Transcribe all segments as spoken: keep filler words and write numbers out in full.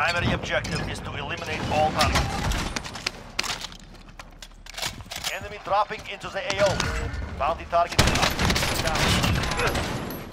Primary objective is to eliminate all targets. Enemy dropping into the A O. Bounty target is up. Down.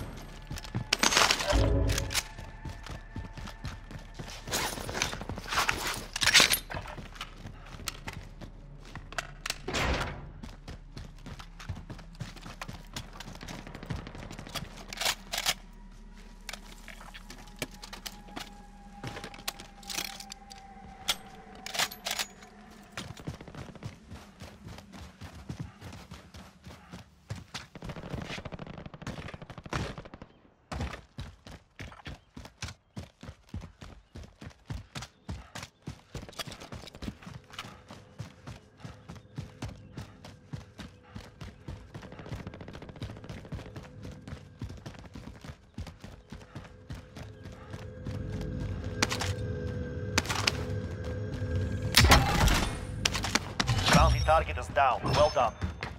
Bounty target is down. Well done.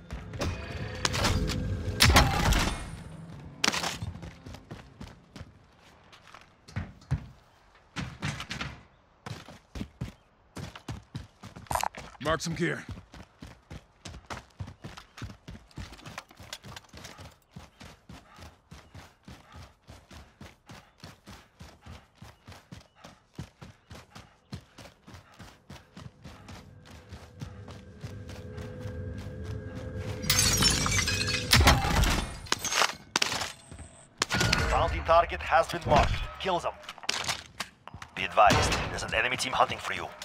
Mark some gear. Bounty target has been marked. Kill them. Be advised, there's an enemy team hunting for you.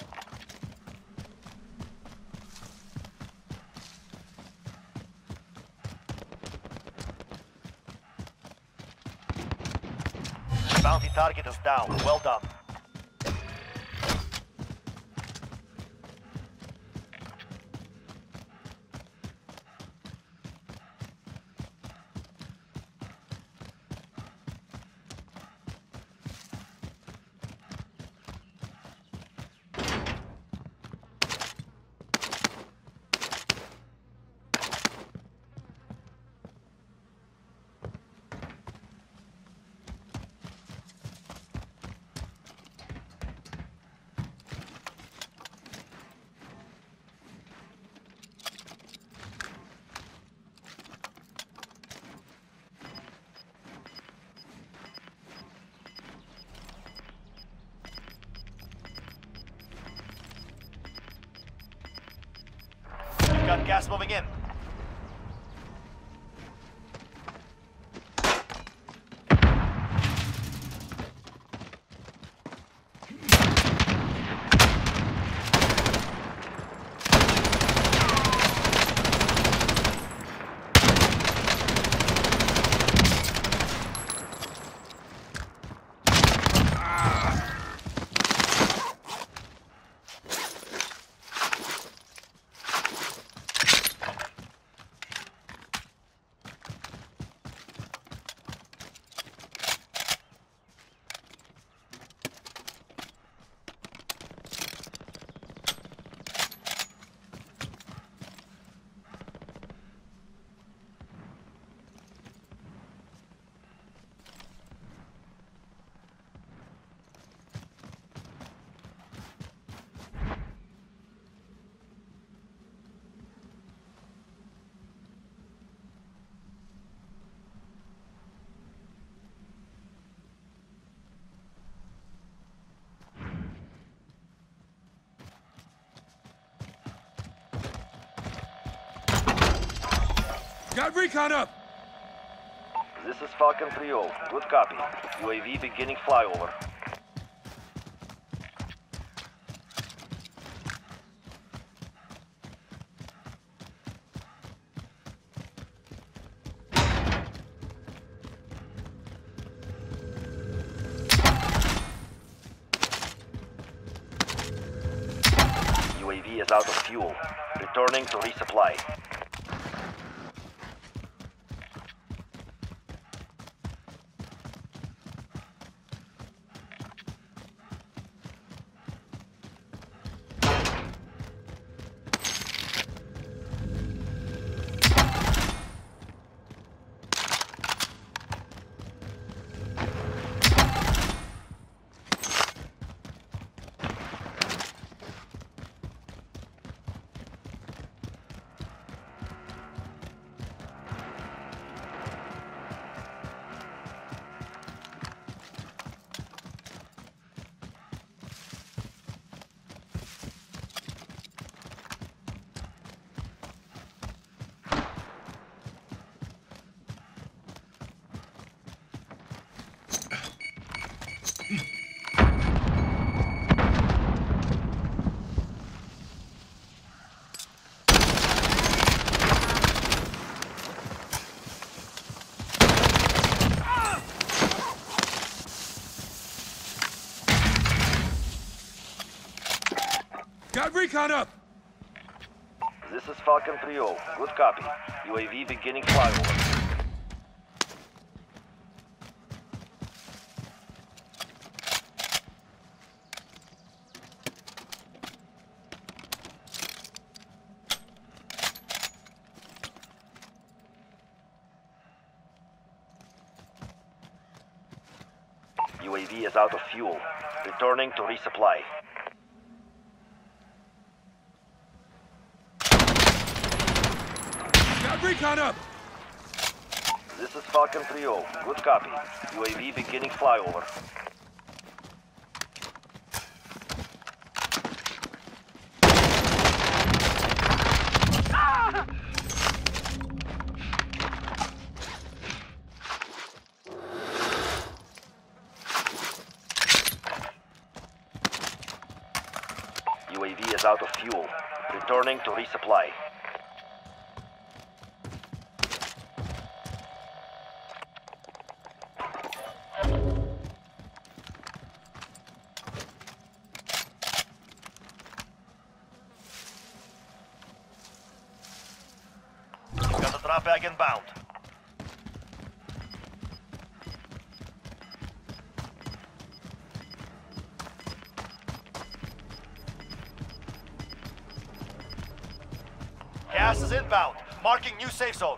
Bounty target is down. Well done. Got gas moving in. Got recon up! This is Falcon three oh. Good copy. U A V beginning flyover. U A V is out of fuel. Returning to resupply. recon up! This is Falcon three oh. Good copy. U A V beginning flyover. U A V is out of fuel. Returning to resupply. Got recon up! This is Falcon three oh. Good copy. U A V beginning flyover. U A V is out of fuel. Returning to resupply. Got the drop bag inbound. Gas is inbound. Marking new safe zone.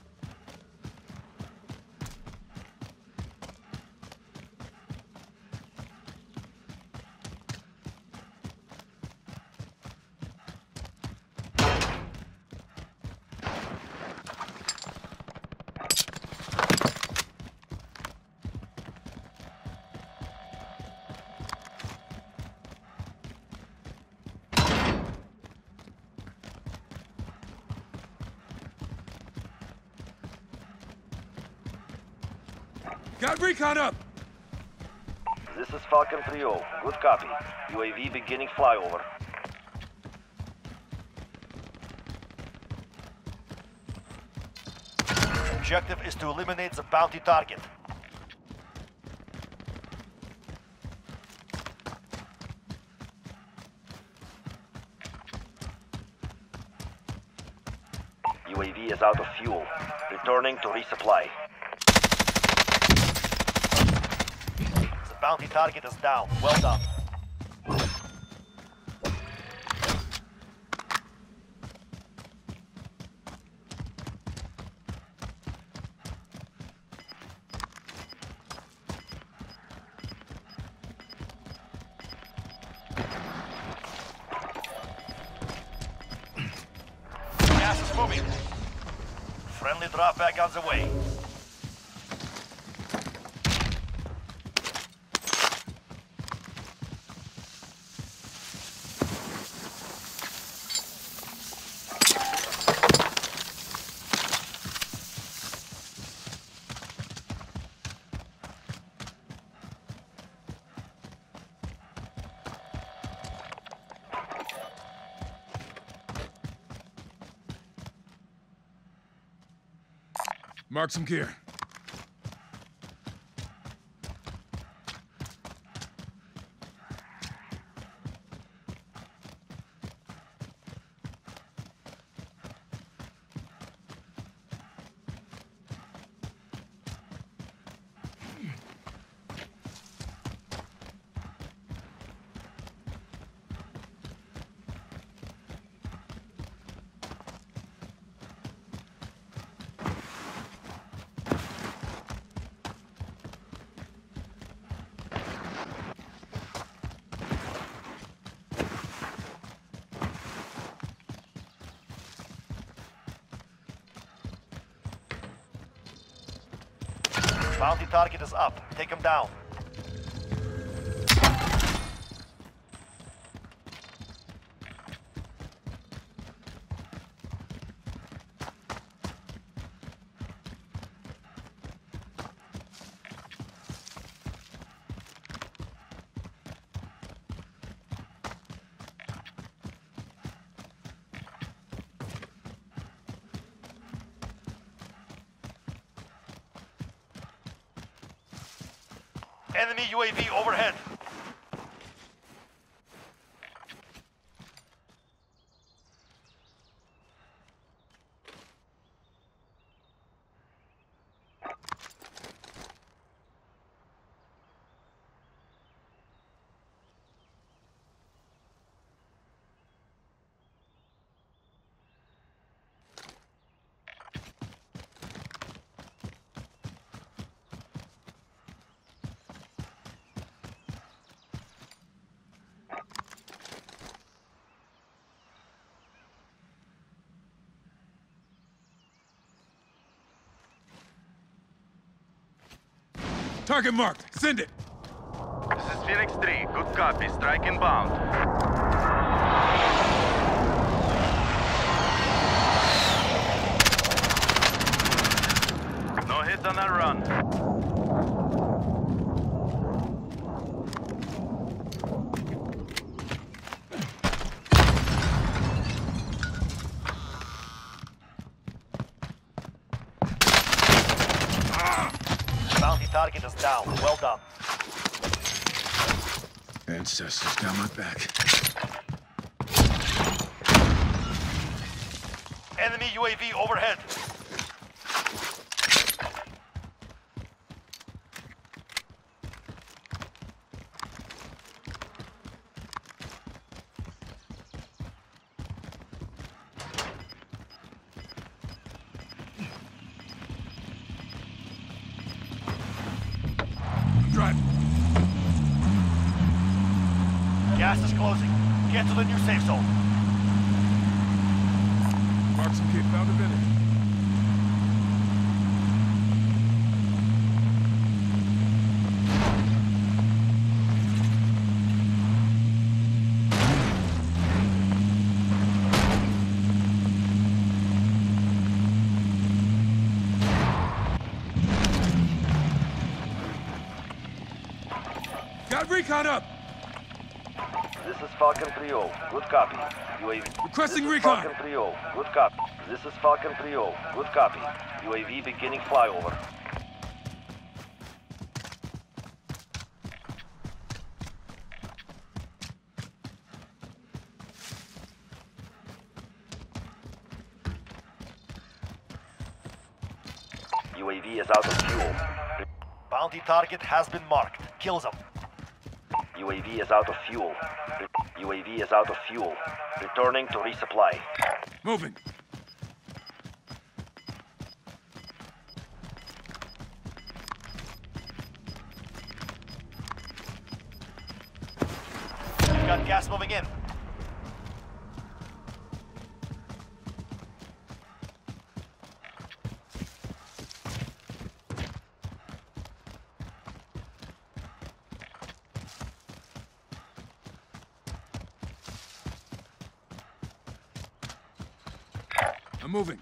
Got recon up! This is Falcon three oh. Good copy. U A V beginning flyover. Objective is to eliminate the bounty target. U A V is out of fuel. Returning to resupply. The bounty target is down. Well done. Gas is moving. Friendly drop back on the way. Mark some gear. Bounty target is up. Take him down. Enemy U A V overhead. Target marked. Send it. This is Phoenix three. Good copy. Strike inbound. No hit on that run. Bounty target is down. Well done. Ancestors got my back. Enemy U A V overhead. Drive. Gas is closing. Get to the new safe zone. Mark some kid. Found a village. Got recon up. This is Falcon three oh. Good copy. U A V. Requesting This is recon. Falcon three oh. Good copy. This is Falcon three oh. Good copy. U A V beginning flyover. U A V is out of fuel. Bounty target has been marked. Kill them. U A V is out of fuel. U A V is out of fuel. Returning to resupply. Moving. We've got gas moving in. I'm moving.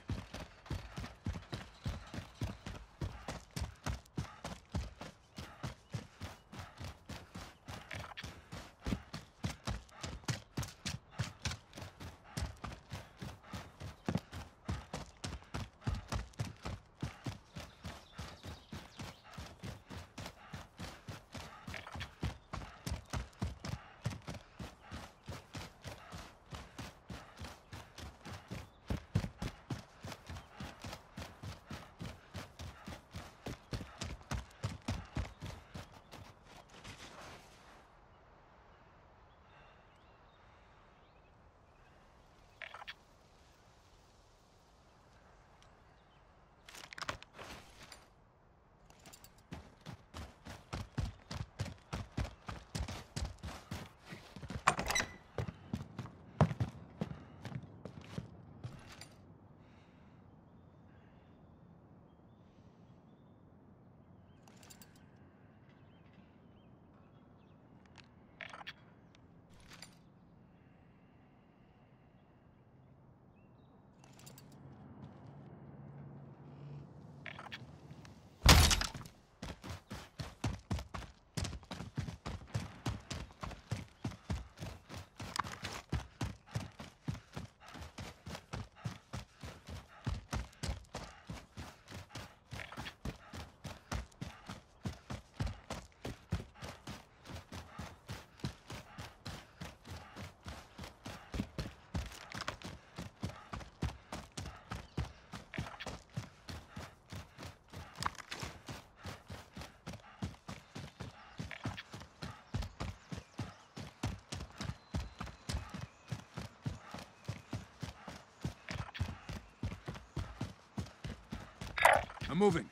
I'm moving.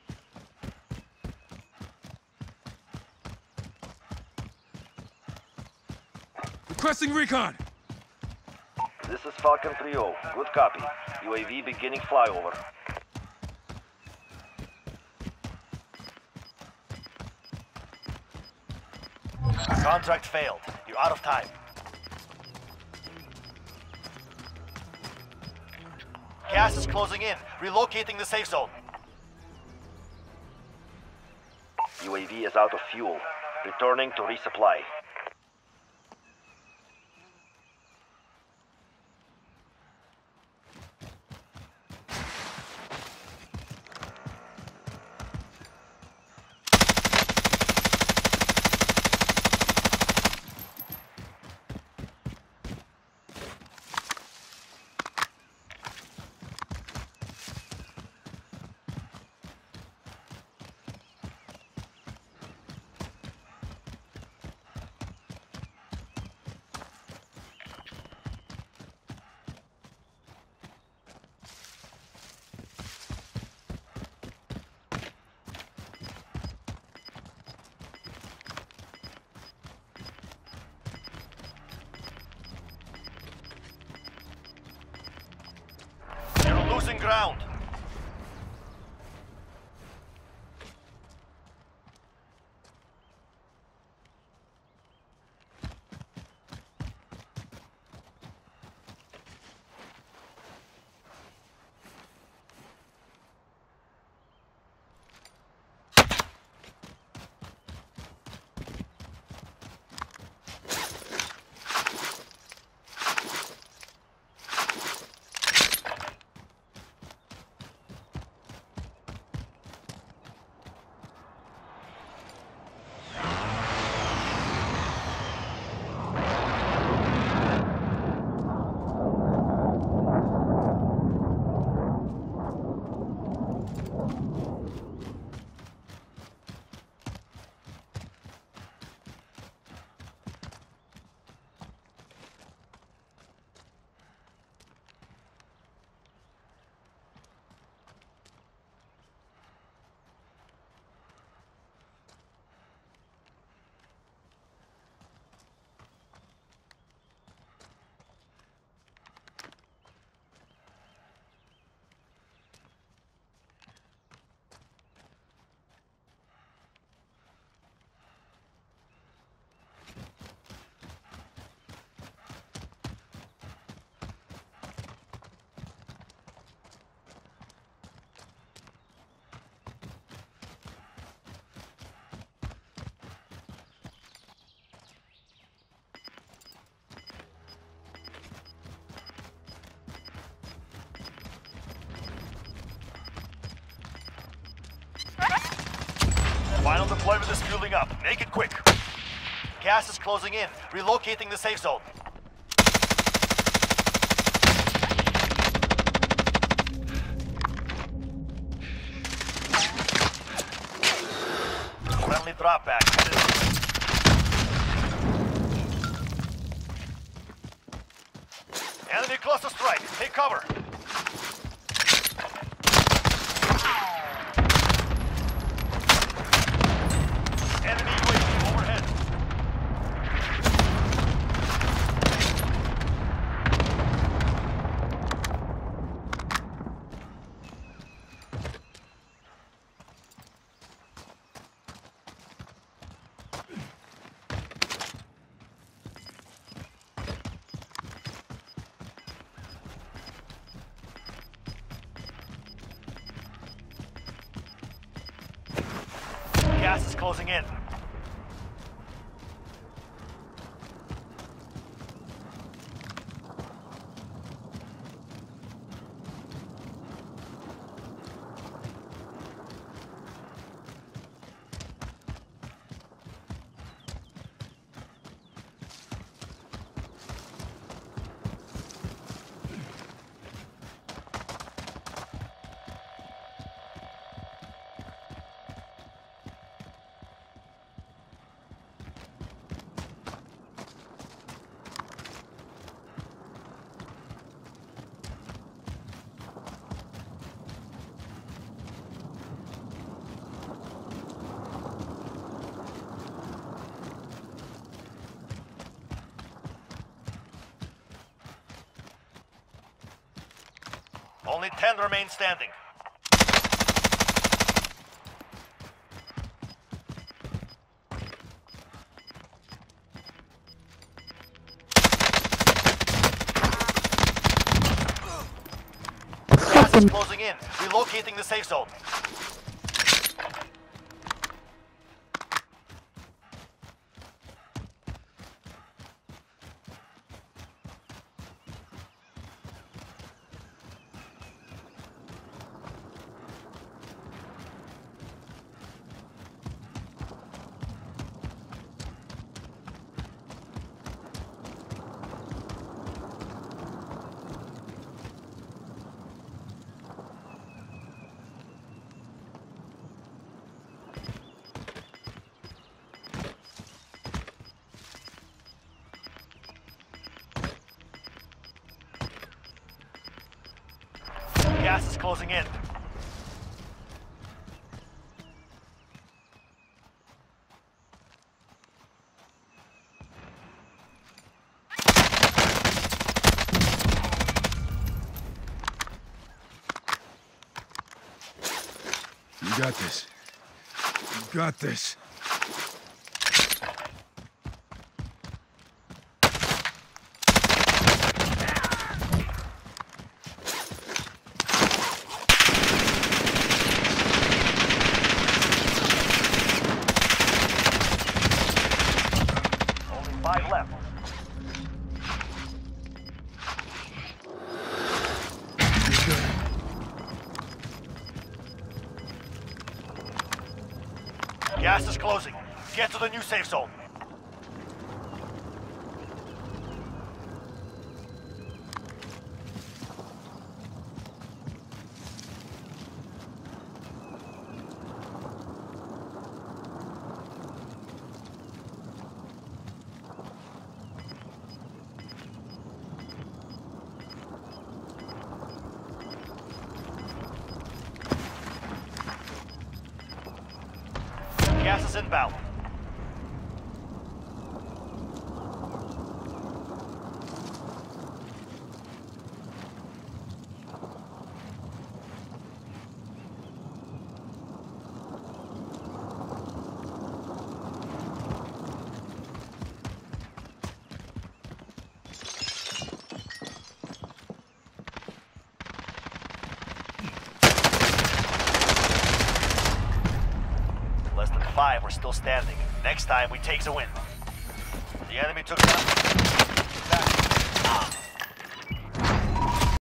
Requesting recon. This is Falcon three oh. Good copy. U A V beginning flyover. Contract failed. You're out of time. Gas is closing in. Relocating the safe zone. U A V is out of fuel. Returning to resupply. Losing ground. Final deployment is fueling up. Make it quick. Gas is closing in. Relocating the safe zone. Friendly drop back. Enemy cluster strike. Take cover. Enemy U A V overhead. Gas is closing in. Only ten remain standing. Gas is closing in. Relocating the safe zone. Gas is closing in. You got this. You got this. Only five left. Gas is closing. Get to the new safe zone. Gas is inbound. Less than five, we're still standing. Next time, we take the win. The enemy took down. Back. Ah.